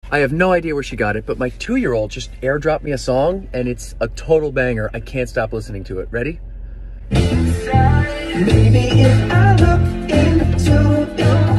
I have no idea where she got it, but my 2-year-old just airdropped me a song, and it's a total banger. I can't stop listening to it. Ready? Baby, if I look into your